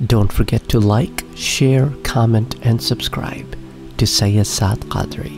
Don't forget to like, share, comment and subscribe to Syed Saad Qadri.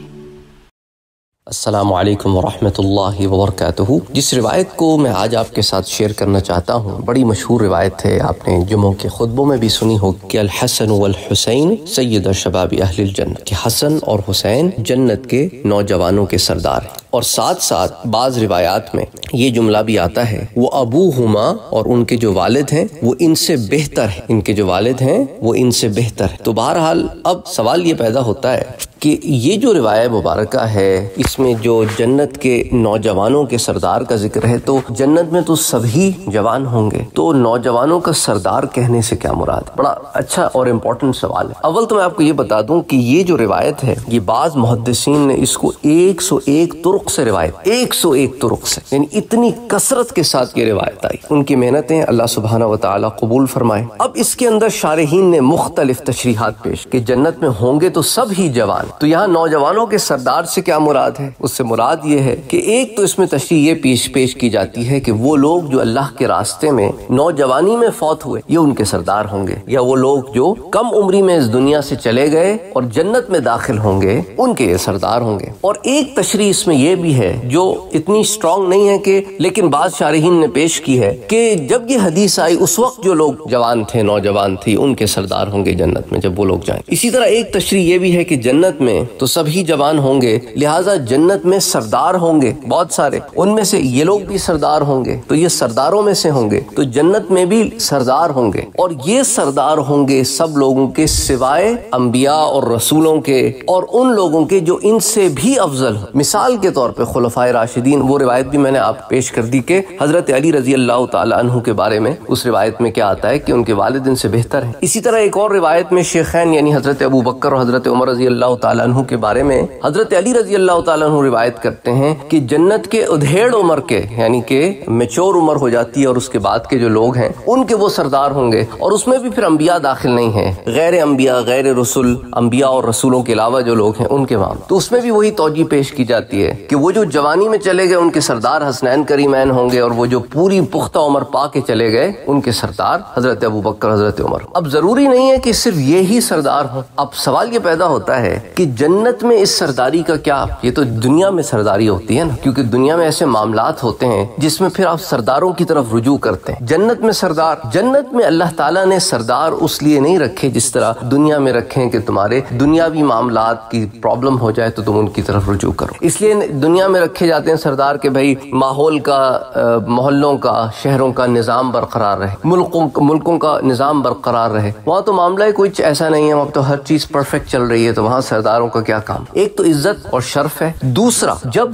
السلام علیکم ورحمۃ اللہ وبرکاتہ۔ جس روایت کو میں آج آپ کے ساتھ شیئر کرنا چاہتا ہوں بڑی مشہور روایت ہے، آپ نے جمعوں کے خطبوں میں بھی سنی ہو کہ الحسن والحسین سید شباب اہل الجنہ، کہ حسن اور حسین جنت کے نوجوانوں کے سردار ہیں۔ اور ساتھ ساتھ بعض روایات میں یہ جملہ بھی آتا ہے وہ ابوہما، اور ان کے جو والد ہیں وہ ان سے بہتر ہیں، ان کے جو والد ہیں وہ ان سے بہتر ہیں۔ تو بہرحال اب سوال یہ پیدا ہوتا ہے کہ یہ جو روایت مبارکہ ہے اس میں جو جنت کے نوجوانوں کے سردار کا ذکر ہے، تو جنت میں تو سبھی جوان ہوں گے، تو نوجوانوں کا سردار کہنے سے کیا مراد ہے؟ بڑا اچھا اور امپورٹنٹ سوال ہے۔ اول تو میں آپ کو یہ بتا دوں کہ یہ جو روایت ہے یہ بعض محدثین نے اس کو 101 طرق سے روایت، 101 طرق سے، یعنی اتنی کثرت کے ساتھ یہ روایت آئی۔ ان کی محنتیں اللہ سبحانہ و تعالی قبول فرمائے۔ اب اس کے اندر شارحین نے مختلف تشریحات پیش کہ جنت میں ہوں گے تو سب ہی جوان، تو یہاں نوجوانوں کے سردار سے کیا مراد ہے؟ اس سے مراد یہ ہے کہ ایک تو اس میں تشریح یہ پیش کی جاتی ہے کہ وہ لوگ جو اللہ کے راستے میں نوجوانی میں فوت ہوئے یہ ان کے سردار ہوں گے، یا وہ لوگ جو کم عمری میں اس دنیا سے چلے گئے اور جنت میں داخل ہوں گے ان کے یہ سردار ہوں گے۔ اور ایک تشریح اس میں یہ بھی ہے جو اتنی اسٹرانگ نہیں ہے کہ، لیکن بعض شارحین نے پیش کی ہے کہ جب یہ حدیث آئی اس وقت جو لوگ جوان تھے، نوجوان تھے، ان کے سردار ہوں گے جنت میں جب وہ لوگ جائیں۔ اسی طرح ایک تشریح یہ بھی ہے کہ جنت میں تو سبھی جوان ہوں گے، لہٰذا جنت میں سردار ہوں گے بہت سارے، ان میں سے یہ لوگ بھی سردار ہوں گے، تو یہ سرداروں میں سے ہوں گے، تو جنت میں بھی سردار ہوں گے، اور یہ سردار ہوں گے سب لوگوں کے سوائے انبیاء اور رسولوں کے، اور ان لوگوں کے جو ان سے بھی افضل ہوں۔ مثال کے طور پہ خلفائے راشدین، وہ روایت بھی میں نے آپ پیش کر دی کہ حضرت علی رضی اللہ تعالی عنہ کے بارے میں اس روایت میں کیا آتا ہے کہ ان کے والد ان سے بہتر ہیں۔ اسی طرح ایک اور روایت میں شیخین یعنی حضرت ابو بکر اور حضرت عمر رضی اللہ تعالی عنہ کے بارے میں حضرت علی رضی اللہ تعالیٰ عنہ روایت کرتے ہیں کہ جنت کے ادھیڑ عمر کے، یعنی کہ میچور عمر ہو جاتی ہے اور اس کے بعد کے جو لوگ ہیں ان کے وہ سردار ہوں گے، اور اس میں بھی پھر انبیاء داخل نہیں ہیں، غیر انبیاء، غیر رسول، انبیاء اور رسولوں کے علاوہ جو لوگ ہیں ان کے وہاں، تو اس میں بھی وہی توجہ پیش کی جاتی ہے کہ وہ جو جوانی میں چلے گئے ان کے سردار حسنین کریمین ہوں گے، اور وہ جو پوری پختہ عمر پا کے چلے گئے ان کے سردار حضرت ابو بکر، حضرت عمر۔ اب ضروری نہیں ہے کہ صرف یہی سردار ہوں۔ اب سوال یہ پیدا ہوتا ہے کہ جنت میں اس سرداری کا کیا؟ یہ تو دنیا میں سرداری ہوتی ہے نا، کیونکہ دنیا میں ایسے معاملات ہوتے ہیں جس میں پھر آپ سرداروں کی طرف رجوع کرتے ہیں۔ جنت میں سردار، جنت میں اللہ تعالیٰ نے سردار اس لیے نہیں رکھے جس طرح دنیا میں رکھیں کہ تمہارے دنیاوی معاملات کی پرابلم ہو جائے تو تم ان کی طرف رجوع کرو، اس لیے دنیا میں رکھے جاتے ہیں سردار کہ بھائی ماحول کا، محلوں کا، شہروں کا نظام برقرار رہے، ملکوں کا نظام برقرار رہے۔ وہاں تو معاملہ کچھ ایسا نہیں ہے، وہاں تو ہر چیز پرفیکٹ چل رہی ہے، تو وہاں سرداروں کا کیا کام؟ ایک تو عزت اور شرف ہے، دوسرا جب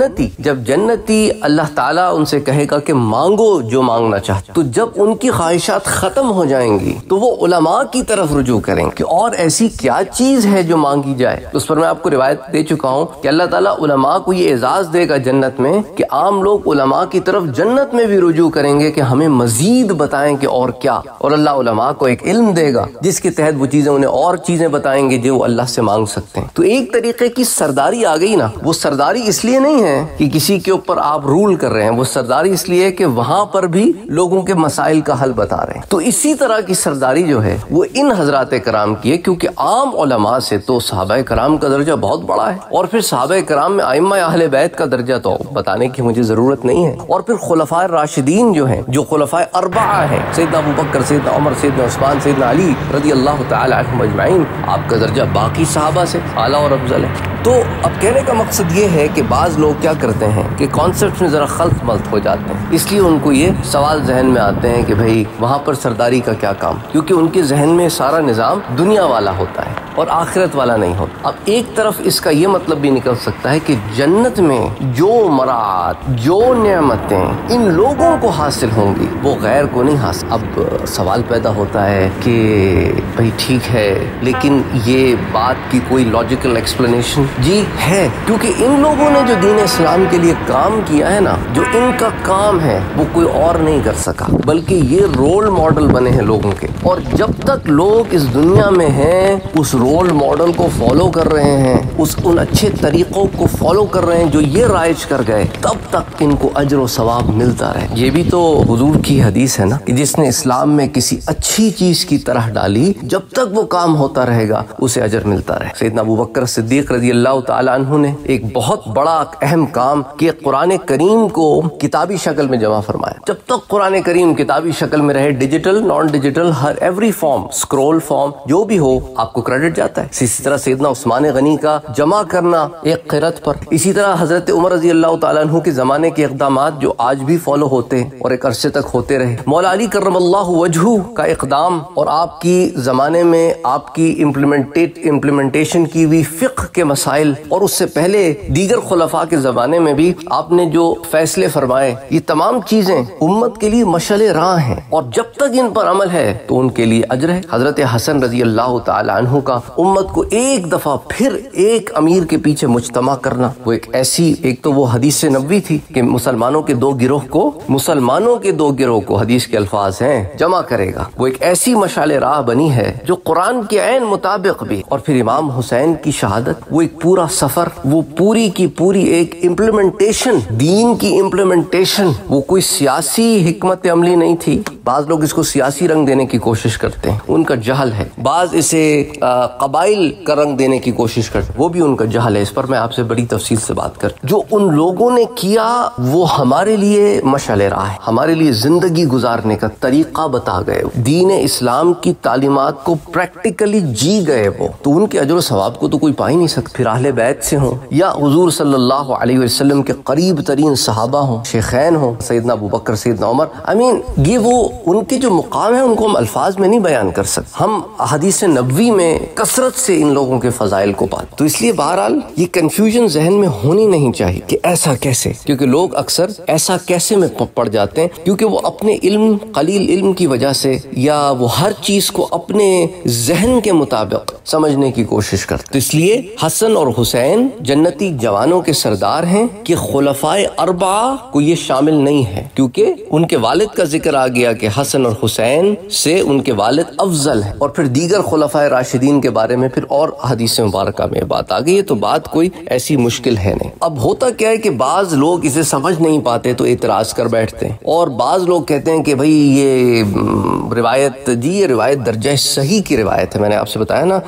جنتی اللہ تعالیٰ ان سے کہے گا کہ مانگو جو مانگنا چاہتے، تو جب ان کی خواہشات ختم ہو جائیں گی تو وہ علماء کی طرف رجوع کریں کہ اور ایسی کیا چیز ہے جو مانگی جائے۔ اس پر میں آپ کو روایت دے چکا ہوں کہ اللہ تعالیٰ علماء کو یہ اعزاز دے گا جنت میں کہ عام لوگ علماء کی طرف جنت میں بھی رجوع کریں گے کہ ہمیں مزید بتائیں کہ اور کیا، اور اللہ علماء کو ایک علم دے گا جس کے تحت وہ چیزیں انہیں اور چیزیں بتائیں گے جو وہ اللہ سے مانگ سکتے ہیں۔ تو ایک طریقے کی سرداری آ گئی نا۔ وہ سرداری اس لیے نہیں ہے کہ کسی کے اوپر آپ رول کر رہے ہیں، وہ سرداری اس لیے کہ وہاں پر بھی لوگوں کے مسائل کا حل بتا رہے ہیں۔ تو اسی طرح کی سرداری جو ہے وہ ان حضرات کرام کی ہے، کیونکہ عام علماء سے تو صحابہ کرام کا درجہ بہت بڑا ہے، اور پھر صحابہ کرام میں ائمہ اہل بیت کا درجہ تو بتانے کی مجھے ضرورت نہیں ہے، اور پھر خلفائے راشدین جو ہیں، جو خلفائے اربعہ ہیں، سیدنا ابو بکر، سیدنا عمر، سیدنا عثمان، سیدنا علی رضی اللہ تعالی عنہم اجمعین، آپ کا درجہ باقی صحابہ سے اعلیٰ اور افضل ہے۔ تو اب کہنے کا مقصد یہ ہے کہ بعض لوگ کیا کرتے ہیں کہ کانسیپٹ میں ذرا خلط ملط ہو جاتے ہیں، اس لیے ان کو یہ سوال ذہن میں آتے ہیں کہ بھئی وہاں پر سرداری کا کیا کام، کیونکہ ان کے ذہن میں سارا نظام دنیا والا ہوتا ہے اور آخرت والا نہیں ہوتا۔ اب ایک طرف اس کا یہ مطلب بھی نکل سکتا ہے کہ جنت میں جو مراعات، جو نعمتیں ان لوگوں کو حاصل ہوں گی وہ غیر کو نہیں حاصل۔ اب سوال پیدا ہوتا ہے کہ بھئی ٹھیک ہے، لیکن یہ بات کی کوئی لاجیکل ایکسپلینیشن جی ہے، کیونکہ ان لوگوں نے جو دین اسلام کے لیے کام کیا ہے نا، جو ان کا کام ہے وہ کوئی اور نہیں کر سکا، بلکہ یہ رول ماڈل بنے ہیں لوگوں کے، اور جب تک لوگ اس دنیا میں ہیں اس رول ماڈل کو فالو کر رہے ہیں، ان اچھے طریقوں کو فالو کر رہے ہیں جو یہ رائج کر گئے، تب تک ان کو اجر و ثواب ملتا رہے۔ یہ بھی تو حضور کی حدیث ہے نا کہ جس نے اسلام میں کسی اچھی چیز کی طرح ڈالی، جب تک وہ کام ہوتا رہے گا اسے اجر ملتا رہے۔ سیدنا ابو بکر صدیق رضی اللہ تعالی عنہ نے ایک بہت بڑا اہم کام کہ قرآن کریم کو کتابی شکل میں جمع فرمایا۔ جب تک قرآن کریم کتابی شکل میں رہے، ڈیجیٹل نان ڈیجیٹل ہر ایوری فارم، اسکرول فارم جو بھی ہو، آپ کو کریڈٹ جاتا ہے۔ اسی طرح سیدنا عثمان غنی کا جمع کرنا ایک قرت پر، اسی طرح حضرت عمر رضی اللہ تعالیٰ عنہ کے زمانے کے اقدامات جو آج بھی فالو ہوتے ہیں اور ایک عرصے تک ہوتے رہے، مولا علی کرم اللہ وجہہ کا اقدام اور آپ کی زمانے میں آپ کی امپلیمنٹیشن کی ہوئی فقہ کے مسائل، اور اس سے پہلے دیگر خلفاء کے زمانے میں بھی آپ نے جو فیصلے فرمائے، یہ تمام چیزیں امت کے لیے مشعل راہ ہیں، اور جب تک ان پر عمل ہے تو ان کے لیے اجر ہے۔ حضرت حسن رضی اللہ تعالی عنہ کا امت کو ایک دفعہ پھر ایک امیر کے پیچھے مجتمع کرنا، وہ ایک تو وہ حدیث نبوی تھی کہ مسلمانوں کے دو گروہ کو حدیث کے الفاظ ہیں جمع کرے گا، وہ ایک ایسی مشعل راہ بنی ہے جو قرآن کے عین مطابق بھی، اور پھر امام حسین کی شہادت، وہ ایک پورا سفر، وہ پوری کی پوری ایک امپلیمنٹیشن، دین کی امپلیمنٹیشن، وہ کوئی سیاسی حکمت عملی نہیں تھی۔ بعض لوگ اس کو سیاسی رنگ دینے کی کوشش کرتے ہیں، ان کا جہل ہے، بعض اسے قبائل کا رنگ دینے کی کوشش کرتے ہیں، وہ بھی ان کا جہل ہے۔ اس پر میں آپ سے بڑی تفصیل سے بات کر، جو ان لوگوں نے کیا وہ ہمارے لیے مشعل راہ ہے، ہمارے لیے زندگی گزارنے کا طریقہ بتا گئے، دین اسلام کی تعلیمات کو پریکٹیکلی جی گئے، وہ تو ان کے اجر و ثواب کو تو کوئی پا ہی نہیں سکتا، پھر اہل بیت سے ہوں یا حضور صلی اللہ علیہ وسلم کے قریب ترین صحابہ ہوں، شیخین ہوں، سیدنا ابو بکر، سیدنا عمر، یہ وہ ان کے جو مقام ہے ان کو ہم الفاظ میں نہیں بیان کر سکتے، ہم حدیث نبوی میں کثرت سے ان لوگوں کے فضائل کو پاتے، تو اس لیے بہرحال یہ کنفیوژن ذہن میں ہونی نہیں چاہیے کہ ایسا کیسے، کیونکہ لوگ اکثر ایسا کیسے میں پڑ جاتے ہیں، کیونکہ وہ اپنے قلیل علم کی وجہ سے، یا وہ ہر چیز کو اپنے ذہن کے مطابق سمجھنے کی کوشش کرتے، تو اس لیے حسن اور حسین جنتی جوانوں کے سردار ہیں کہ خلفائے اربعہ کو یہ شامل نہیں ہے، کیونکہ ان کے والد کا ذکر آ گیا کہ حسن اور حسین سے ان کے والد افضل ہیں، اور پھر دیگر خلفائے راشدین کے بارے میں پھر اور حدیث مبارکہ میں بات آ گئی ہے، تو بات کوئی ایسی مشکل ہے نہیں۔ اب ہوتا کیا ہے کہ بعض لوگ اسے سمجھ نہیں پاتے تو اعتراض کر بیٹھتے ہیں، اور بعض لوگ کہتے ہیں کہ بھئی یہ روایت، یہ روایت درجہ صحیح کی روایت ہے، میں نے آپ سے بتایا نا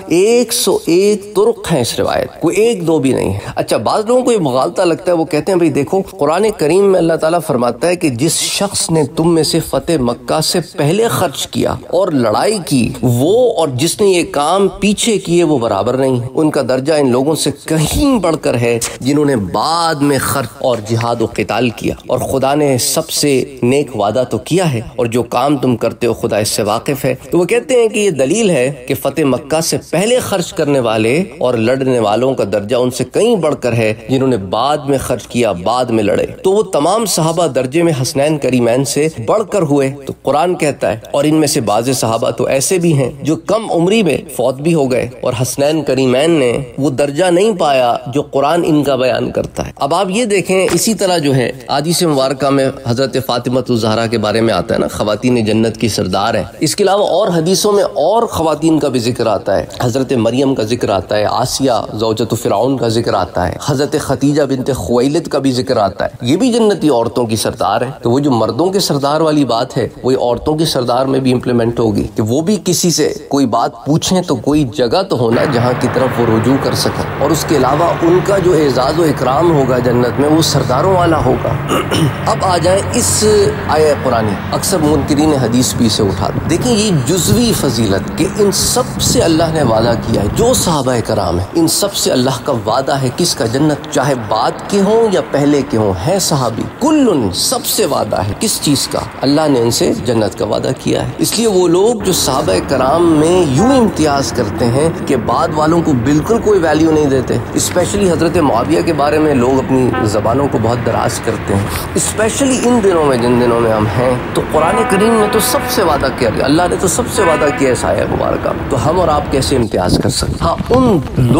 101 طرق ہیں اس روایت، کوئی ایک دو بھی نہیں ہے۔ اچھا، بعض لوگوں کو یہ مغالطہ لگتا ہے، وہ کہتے ہیں بھئی دیکھو قرآن کریم میں اللہ تعالیٰ فرماتا ہے کہ جس شخص نے تم میں سے فتح مکہ سے پہلے خرچ کیا اور لڑائی کی، وہ اور جس نے یہ کام پیچھے کیے وہ برابر نہیں، ان کا درجہ ان لوگوں سے کہیں بڑھ کر ہے جنہوں نے بعد میں خرچ اور جہاد و قتال کیا، اور خدا نے سب سے نیک وعدہ تو کیا ہے، اور جو کام تم کرتے ہو خدا اس سے واقف ہے۔ تو وہ کہتے ہیں کہ یہ دلیل ہے کہ فتح مکہ سے پہلے خرچ کرنے والے اور لڑنے والوں کا درجہ ان سے کہیں بڑھ کر ہے جنہوں نے بعد میں خرچ کیا، بعد میں لڑے، تو وہ تمام صحابہ درجے میں حسنین کریمین سے بڑھ کر ہوئے، تو قرآن کہتا ہے، اور ان میں سے بعض صحابہ تو ایسے بھی ہیں جو کم عمری میں فوت بھی ہو گئے، اور حسنین کریمین نے وہ درجہ نہیں پایا جو قرآن ان کا بیان کرتا ہے۔ اب آپ یہ دیکھیں، اسی طرح جو ہے حدیث مبارکہ میں حضرت فاطمہ الزہرا کے بارے میں آتا ہے نا، خواتین جنت کی سردار ہیں، اس کے علاوہ اور حدیثوں میں اور خواتین کا بھی ذکر آتا ہے، حضرت مریم کا ذکر آتا ہے، آسیہ زوجۃ فرعون کا ذکر آتا ہے، حضرت خدیجہ بنت خویلد کا بھی ذکر آتا ہے، یہ بھی جنتی عورتوں کی سردار ہے۔ تو وہ جو مردوں کے سردار والی بات ہے وہی عورتوں کی سردار میں بھی امپلیمنٹ ہوگی کہ وہ بھی کسی سے کوئی بات پوچھیں تو کوئی جگہ تو ہونا جہاں کی طرف وہ رجوع کر سکیں، اور اس کے علاوہ ان کا جو اعزاز و اکرام ہوگا جنت میں وہ سرداروں والا ہوگا۔ اب آ جائیں اس آیہ قرآنی، اکثر منکرین حدیث بھی اسے اٹھا دیں، دیکھیں یہ جزوی فضیلت کہ ان سب سے اللہ نے وعدہ کیا ہے، جو صحابہ کرام ہیں ان سب سے اللہ کا وعدہ ہے، کس کا؟ جنت، چاہے بعد کے ہوں یا پہلے کے ہوں، ہے صحابی، کلن سب سے وعدہ ہے، کس چیز کا؟ اللہ نے ان سے جنت کا وعدہ کیا ہے۔ اس لیے وہ لوگ جو صحابہ کرام میں یوں امتیاز کرتے ہیں کہ بعد والوں کو بالکل کوئی ویلیو نہیں دیتے، اسپیشلی حضرت معاویہ کے بارے میں لوگ اپنی زبانوں کو بہت دراز کرتے ہیں، اسپیشلی ان دنوں میں جن دنوں میں ہم ہیں، تو قرآن کریم میں تو سب سے وعدہ کیا گیا، اللہ نے تو سب سے وعدہ کیا ہے آیہ مبارکہ، تو ہم اور آپ کیسے امتیاز کر سکتے؟ ہاں، ان لوگوں میں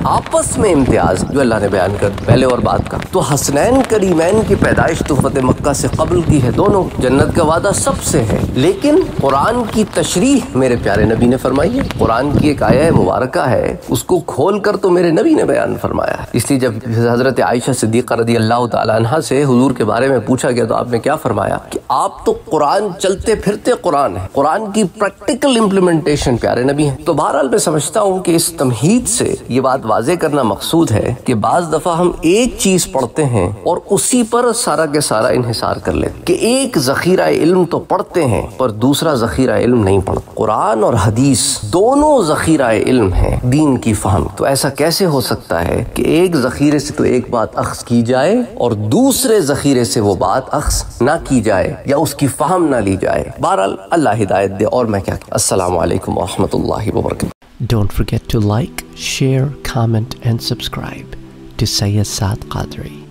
آپس میں امتیاز جو اللہ نے بیان کر پہلے اور بعد کا. تو حسنین کریمین کی پیدائش تو فتح مکہ سے قبل کی ہے دونوں. جنت کا وعدہ سب سے ہے، لیکن قرآن کی تشریح میرے پیارے نبی نے فرمائی ہے. قرآن کی ایک آیہ مبارکہ ہے، اس کو کھول کر تو میرے نبی نے بیان فرمایا ہے. اس لیے جب حضرت عائشہ صدیقہ رضی اللہ تعالی عنہا سے حضور کے بارے میں پوچھا گیا تو آپ نے کیا فرمایا کہ آپ تو قرآن چلتے پھرتے قرآن ہے، قرآن کی پریکٹیکل امپلیمنٹیشن پیارے نبی ہیں. تو بہرحال میں سمجھتا ہوں کہ اس تمہید سے یہ بات واضح کرنا مقصود ہے کہ بعض دفعہ ہم ایک چیز پڑھتے ہیں اور اسی پر سارا کے سارا انحصار کر لیتے کہ ایک ذخیرہ علم تو پڑھتے ہیں پر دوسرا ذخیرہ علم نہیں پڑھتے. قرآن اور حدیث دونوں ذخیرہ علم ہیں دین کی فہم. تو ایسا کیسے ہو سکتا ہے کہ ایک ذخیرے سے تو ایک بات اخذ کی جائے اور دوسرے ذخیرے سے وہ بات اخذ نہ کی جائے یا اس کی فہم نہ لی جائے؟ بہرحال اللہ ہدایت دے. اور میں کیا کہ السلام علیکم ورحمۃ اللہ وبرکاتہ. Don't forget to like, share, comment and subscribe to Syed Saad Qadri.